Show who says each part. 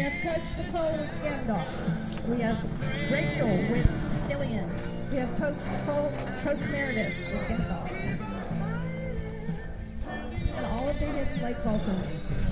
Speaker 1: We have Coach Nicole with Gandalf. We have Rachel with Killian. We have Coach Meredith with Gandalf. And all of the hidden lights also.